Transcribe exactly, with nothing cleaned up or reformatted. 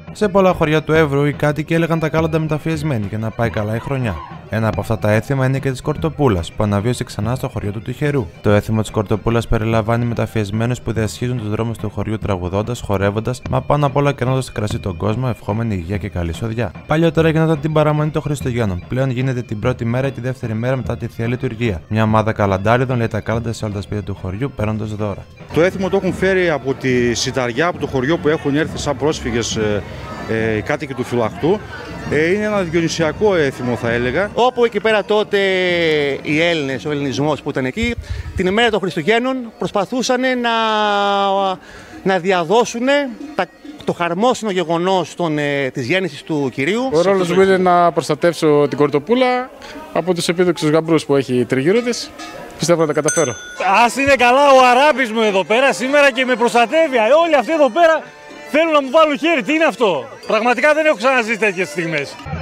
Σε πολλά χωριά του Εύρου οι κάτοικοι έλεγαν τα κάλαντα μεταφιεσμένοι για να πάει καλά η χρονιά. Ένα από αυτά τα έθιμα είναι και τη Κορτοπούλας, που αναβίωσε ξανά στο χωριό του Τυχερού. Το έθιμο τη Κορτοπούλας περιλαμβάνει μεταφιεσμένους που διασχίζουν τους δρόμους του χωριού τραγουδώντας, χορεύοντας, μα πάνω απ' όλα κερνώντας κρασί τον κόσμο, ευχόμενη υγεία και καλή σοδιά. Παλιότερα γινόταν την παραμονή των Χριστουγέννων, πλέον γίνεται την πρώτη μέρα ή τη δεύτερη μέρα μετά τη θεία λειτουργία. Μια ομάδα καλαντάριδων λέει τα κάλαντα σε όλα τα σπίτια του χωριού, παίρνοντας δώρα. Το έθιμο το έχουν φέρει από τη Σιταριά, από το χωριό που έχουν έρθει σαν πρόσφυγες ε, ε, κάτοικοι του Φυλαχτού. Ε, είναι ένα διονυσιακό έθιμο, θα έλεγα. Όπου εκεί πέρα τότε οι Έλληνες, ο ελληνισμός που ήταν εκεί, την ημέρα των Χριστουγέννων προσπαθούσαν να, να διαδώσουν τα, το χαρμόσυνο γεγονός των, ε, της γέννησης του Κυρίου. Ο ρόλος μου είναι να προστατεύσω την Κορτοπούλα από τους επίδοξους γαμπρούς που έχει τριγύρω της. Πιστεύω να τα καταφέρω. Ας είναι καλά ο Αράπης μου εδώ πέρα σήμερα και με προστατεύει. Όλοι αυτοί εδώ πέρα θέλουν να μου βάλουν χέρι. Τι είναι αυτό? Πραγματικά δεν έχω ξαναζήσει τέτοιες στιγμές.